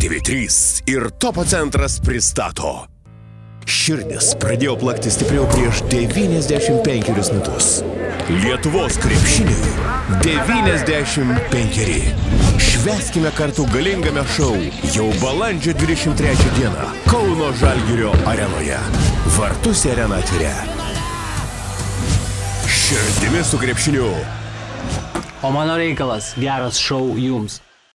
TV3 ir Topo centras pristato. Širdis pradėjo plakti stipriau prieš 95 metus. Lietuvos krepšiniui 95. Švęskime kartu galingame šou jau balandžio 23 dieną Kauno Žalgirio arenoje. Vartus į areną atveria. Širdimi su krepšiniu. O mano reikalas geras šou jums.